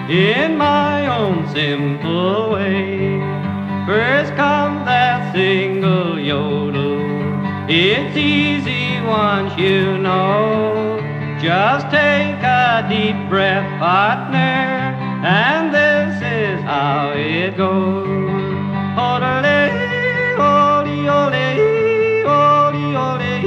in my own simple way. First comes that single yodel. It's easy once you know. Just take a deep breath, partner, and this is how it goes. Odele, ole, ole, ole, ole.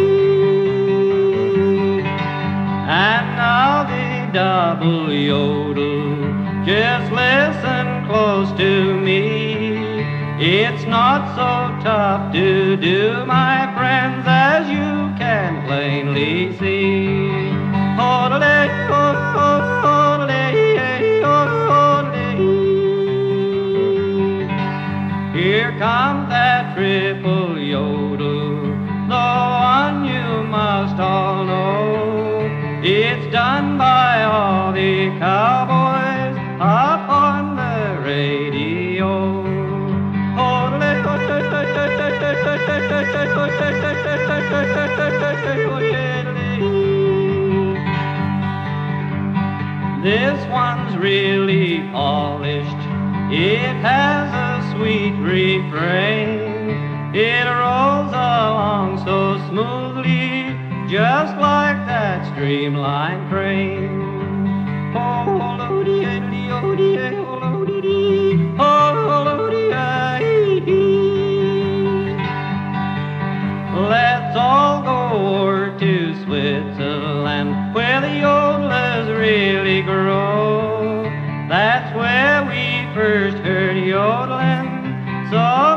And now the double yodel. Just listen close to me. It's not so tough to do, my friends, as you can plainly see. Odele, odele, odele. Here comes that triple yodel, the one you must all know. It's done by all the cowboys up on the radio. This one's really polished. It has a sweet refrain. It rolls along so smoothly, just like that streamlined train. Let's all go over to Switzerland, where the yodelers really grow. That's where we first heard yodeling, so